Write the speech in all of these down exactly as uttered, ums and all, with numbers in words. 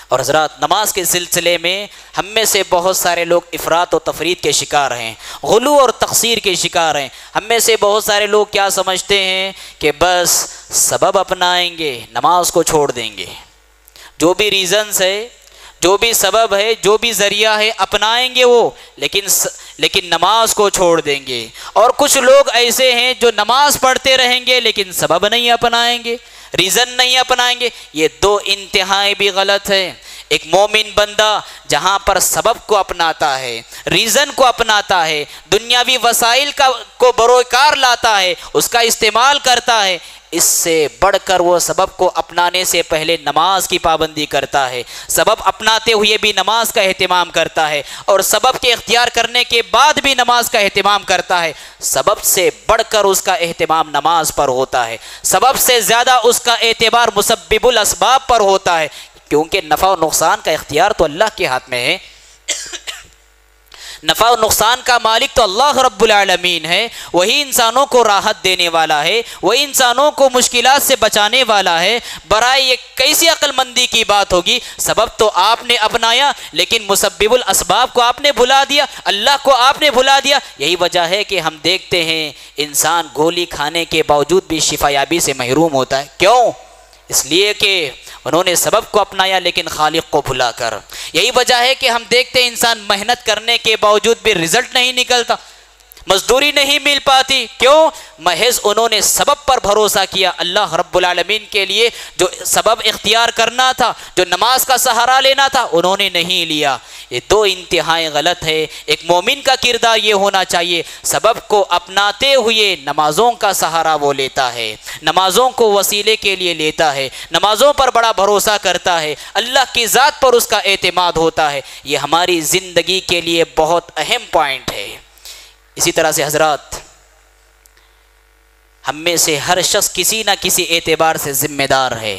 اور حضرات نماز کے سلسلے میں ہم میں سے بہت سارے لوگ افراط و تفرید کے شکار ہیں، غلو اور تقصیر کے شکار ہیں۔ ہم میں سے بہت سارے لوگ کیا سمجھتے ہیں کہ بس سبب اپنائیں گے، نماز کو چھوڑ دیں گے، جو بھی ریزنز ہے، جو بھی سبب ہے، جو بھی ذریعہ ہے اپنائیں گے وہ، لیکن لیکن نماز کو چھوڑ دیں گے۔ اور کچھ لوگ ایسے ہیں جو نماز پڑھتے رہیں گے لیکن سبب نہیں اپنائیں گے، ریزن نہیں اپنائیں گے۔ یہ دو انتہائی بھی غلط ہے۔ ایک مومن بندہ جہاں پر سبب کو اپناتا ہے، ریزن کو اپناتا ہے، دنیاوی وسائل کا کو بروکار لاتا ہے، اس کا استعمال کرتا ہے، اس سے بڑھ کر وہ سبب کو اپنانے سے پہلے نماز کی پابندی کرتا ہے، سبب اپناتے ہوئے بھی نماز کا اہتمام کرتا ہے، اور سبب کے اختیار کرنے کے بعد بھی نماز کا اہتمام کرتا ہے۔ سبب سے بڑھ کر اس کا اہتمام نماز پر ہوتا ہے، سبب سے زیادہ اس کا اعتبار مسبب الاسباب پر ہوتا ہے، کیونکہ نفع و نقصان کا اختیار تو اللہ کے ہاتھ میں ہے۔ نفع و نقصان کا مالک تو اللہ رب العالمین ہے، وہی انسانوں کو راحت دینے والا ہے، وہی انسانوں کو مشکلات سے بچانے والا ہے۔ برائے یہ کیسی عقل مندی کی بات ہوگی، سبب تو آپ نے اپنایا لیکن مسبب الاسباب کو آپ نے بھلا دیا، اللہ کو آپ نے بھلا دیا۔ یہی وجہ ہے کہ ہم دیکھتے ہیں انسان گولی کھانے کے باوجود بھی شفا یابی سے محروم ہوتا ہے۔ کیوں؟ اس لیے کہ انہوں نے سبب کو اپنایا لیکن خالق کو بھلا کر۔ یہی وجہ ہے کہ ہم دیکھتے ہیں انسان محنت کرنے کے باوجود بھی رزلٹ نہیں نکلتا، مزدوری نہیں مل پاتی۔ کیوں؟ محض انہوں نے سبب پر بھروسہ کیا۔ اللہ رب العالمین کے لیے جو سبب اختیار کرنا تھا، جو نماز کا سہارا لینا تھا، انہوں نے نہیں لیا۔ یہ دو انتہائی غلط ہے۔ ایک مومن کا کردار یہ ہونا چاہیے، سبب کو اپناتے ہوئے نمازوں کا سہارا وہ لیتا ہے، نمازوں کو وسیلے کے لیے لیتا ہے، نمازوں پر بڑا بھروسہ کرتا ہے، اللہ کی ذات پر اس کا اعتماد ہوتا ہے۔ یہ ہماری زندگی کے لیے بہت اہم پوائنٹ ہے۔ اسی طرح سے حضرات ہم میں سے ہر شخص کسی نہ کسی اعتبار سے ذمہ دار ہے،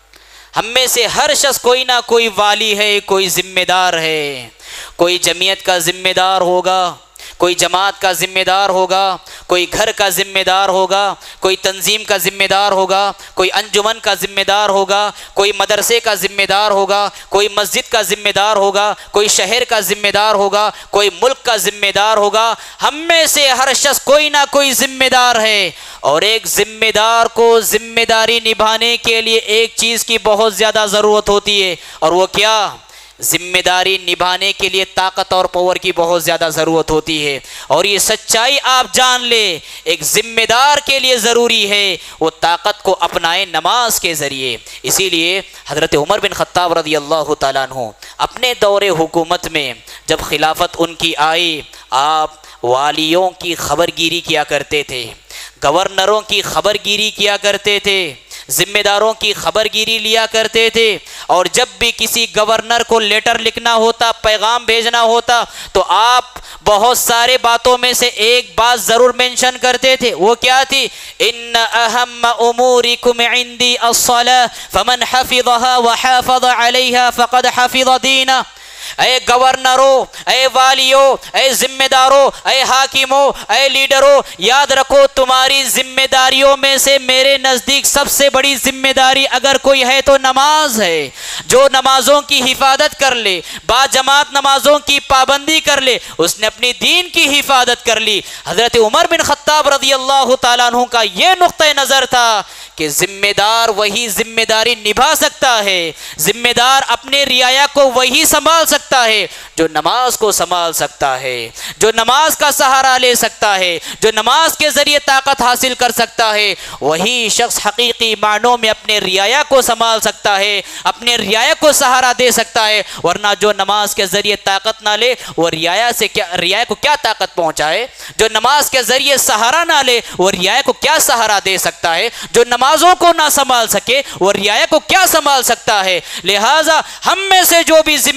ہم میں سے ہر شخص کوئی نہ کوئی والی ہے، کوئی ذمہ دار ہے، کوئی جمعیت کا ذمہ دار ہوگا، کوئی جماعت کا ذمہ دار ہوگا، کوئی گھر کا ذمہ دار ہوگا، کوئی تنظیم کا ذمہ دار ہوگا، کوئی انجمن کا ذمہ دار ہوگا، کوئی مدرسے کا ذمہ دار ہوگا، کوئی مسجد کا ذمہ دار ہوگا، کوئی شہر کا ذمہ دار ہوگا، کوئی ملک کا ذمہ دار ہوگا۔ ہم میں سے ہر شخص کوئی نہ کوئی ذمہ دار ہے، اور ایک ذمہ دار کو ذمہ داری نبھانے کے لیے ایک چیز کی بہت زیادہ ضرورت ہوتی ہے، اور وہ کیا؟ ذمہ داری نبھانے کے لیے طاقت اور پاور کی بہت زیادہ ضرورت ہوتی ہے۔ اور یہ سچائی آپ جان لیں، ایک ذمہ دار کے لیے ضروری ہے وہ طاقت کو اپنائے نماز کے ذریعے۔ اسی لیے حضرت عمر بن خطاب رضی اللہ تعالیٰ عنہ اپنے دور حکومت میں جب خلافت ان کی آئی، آپ والیوں کی خبر گیری کیا کرتے تھے، گورنروں کی خبر گیری کیا کرتے تھے، ذمہ داروں کی خبر گیری لیا کرتے تھے، اور جب بھی کسی گورنر کو لیٹر لکھنا ہوتا، پیغام بھیجنا ہوتا، تو آپ بہت سارے باتوں میں سے ایک بات ضرور مینشن کرتے تھے۔ وہ کیا تھی؟ ان اہم امورکم عندی الصلاۃ فمن حفظها وحافظ علیہا فقد حفظ دینہ۔ اے گورنروں، اے والیوں، اے ذمہ داروں، اے حاکموں، اے لیڈروں، یاد رکھو تمہاری ذمہ داریوں میں سے میرے نزدیک سب سے بڑی ذمہ داری اگر کوئی ہے تو نماز ہے۔ جو نمازوں کی حفاظت کر لے، با جماعت نمازوں کی پابندی کر لے، اس نے اپنی دین کی حفاظت کر لی۔ حضرت عمر بن خطاب رضی اللہ تعالیٰ عنہ کا یہ نقطہ نظر تھا کہ ذمہ دار وہی ذمہ داری نبھا سکتا ہے، ذمہ دار اپنے رعایا کو وہی سنبھال سکتا ہے جو نماز کو سنبھال سکتا ہے، جو نماز کا سہارا لے سکتا ہے، جو نماز کے ذریعے طاقت حاصل کر سکتا ہے، وہی شخص حقیقی معنوں میں اپنے رعایا کو سنبھال سکتا ہے، اپنے رعایا کو سہارا دے سکتا ہے۔ ورنہ جو نماز کے ذریعے طاقت نہ لے وہ رعایا سے کیا، رعایا کو کیا طاقت پہنچائے؟ جو نماز کے ذریعے سہارا نہ لے وہ رعایا کو کیا سہارا دے سکتا ہے؟ جو نمازوں کو نہ سنبھال سکے وہ رعایا کو کیا سنبھال سکتا ہے؟ لہٰذا ہم میں سے جو بھی ذمہ دار ہے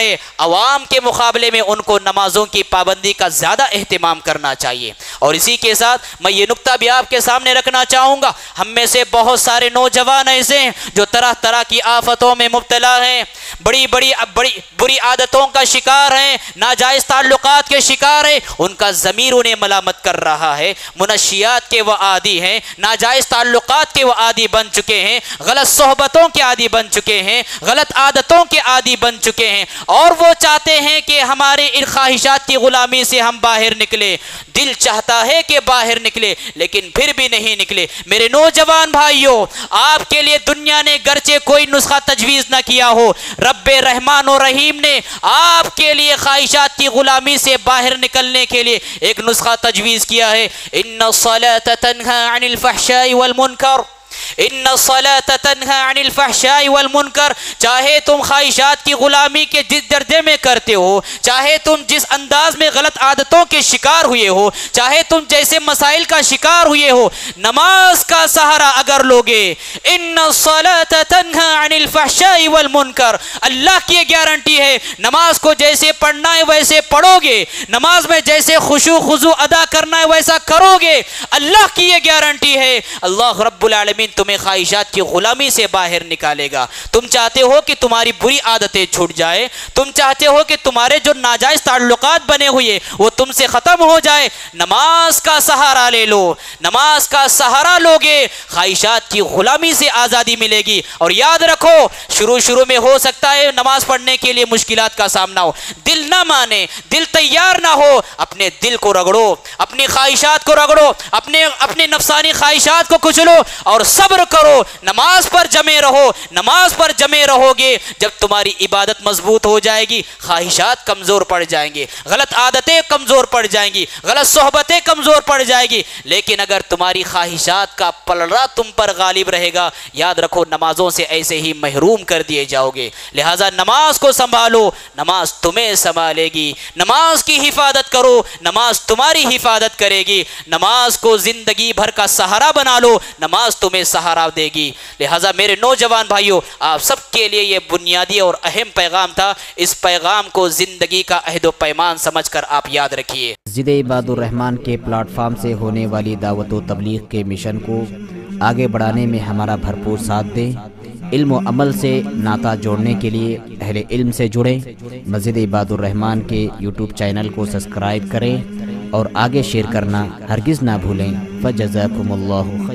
ہے عوام کے مقابلے میں ان کو نمازوں کی پابندی کا زیادہ اہتمام کرنا چاہیے۔ اور اسی کے ساتھ میں یہ نقطہ بھی آپ کے سامنے رکھنا چاہوں گا، ہم میں سے بہت سارے نوجوان ایسے ہیں جو طرح طرح کی آفتوں میں مبتلا ہیں، بڑی بڑی بڑی بری عادتوں کا شکار ہیں، ناجائز تعلقات کے شکار ہیں، ان کا ضمیر انہیں ملامت کر رہا ہے، منشیات کے وہ عادی ہیں، ناجائز تعلقات کے وہ عادی بن چکے ہیں، غلط صحبتوں کے عادی بن چکے ہیں، غلط عادتوں کے عادی بن چکے ہیں، اور وہ چاہتے ہیں کہ ہمارے ان خواہشات کی غلامی سے ہم باہر نکلے۔ دل چاہتا ہے کہ باہر نکلے لیکن پھر بھی نہیں نکلے۔ میرے نوجوان بھائیوں، آپ کے لیے دنیا نے گرچہ کوئی نسخہ تجویز نہ کیا ہو، رب رحمان و رحیم نے آپ کے لیے خواہشات کی غلامی سے باہر نکلنے کے لیے ایک نسخہ تجویز کیا ہے۔ ان الصلاۃ تنہی عن الفحشاء والمنکر، ان الصلاۃ تنہی عن الفحشاء والمنکر، چاہے تم خواہشات کی غلامی کے جس درجے میں کرتے ہو، چاہے تم جس انداز میں غلط عادتوں کے شکار ہوئے ہو، چاہے تم جیسے مسائل کا شکار ہوئے ہو، نماز کا سہارا اگر لوگے، ان الصلاۃ تنہی عن الفحشاء والمنکر، اللہ کی یہ گارنٹی ہے، نماز کو جیسے پڑھنا ہے ویسے پڑھو گے، نماز میں جیسے خشوع خضوع ادا کرنا ہے ویسا کرو گے، اللہ کی یہ گارنٹی ہے، اللہ رب العالمین تمہیں خواہشات کی غلامی سے باہر نکالے گا۔ تم چاہتے ہو کہ تمہاری بری عادتیں چھوٹ جائے، تم چاہتے ہو کہ تمہارے جو ناجائز تعلقات بنے ہوئے وہ تم سے ختم ہو جائے، نماز کا سہارا لے لو، نماز کا سہارا لوگے، خواہشات کی غلامی سے آزادی ملے گی۔ اور یاد رکھو، شروع شروع میں ہو سکتا ہے نماز پڑھنے کے لیے مشکلات کا سامنا ہو، دل نہ مانے، دل تیار نہ ہو، اپنے دل کو رگڑو، اپنی خواہشات کو رگڑو، اپنے اپنے نفسانی خواہشات کو کچلو اور صبر کرو، نماز پر جمے رہو، نماز پر جمے رہو گے۔ جب تمہاری عبادت مضبوط ہو جائے گی، خواہشات کمزور پڑ جائیں گے، غلط عادتیں کمزور پڑ جائیں گی، غلط صحبتیں کمزور پڑ جائیں گی۔ لیکن اگر تمہاری خواہشات کا پلڑا تم پر غالب رہے گا، یاد رکھو نمازوں سے ایسے ہی محروم کر دیے جاؤ گے۔ لہٰذا نماز کو سنبھالو، نماز تمہیں سنبھالے گی، نماز کی حفاظت کرو، نماز تمہاری حفاظت کرے گی، نماز کو زندگی بھر کا سہارا بنا لو، نماز تمہیں سہارا دے گی۔ لہٰذا میرے نوجوان بھائیوں، آپ سب کے لیے یہ بنیادی اور اہم پیغام تھا، اس پیغام کو زندگی کا عہد و پیمان سمجھ کر آپ یاد رکھیے۔ مسجد عباد الرحمان کے پلیٹ فارم سے ہونے والی دعوت و تبلیغ کے مشن کو آگے بڑھانے میں ہمارا بھرپور ساتھ دیں۔ علم و عمل سے ناطہ جوڑنے کے لیے اہل علم سے جڑیں۔ مسجد عباد الرحمان کے یوٹیوب چینل کو سبسکرائب کریں اور آگے شیئر کرنا ہرگز نہ بھولیں۔ فجزاکم اللہ خیر۔